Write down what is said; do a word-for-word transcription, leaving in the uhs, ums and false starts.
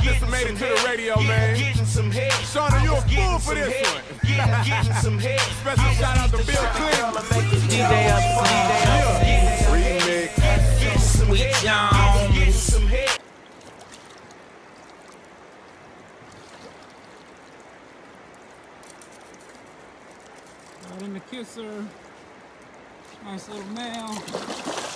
This one made it to the radio, man. Shauna, you a fool for this one. Special shout out to Bill Clinton. D J up, D J up. Remix. Sweet Jones. Right in the kisser. Nice little male.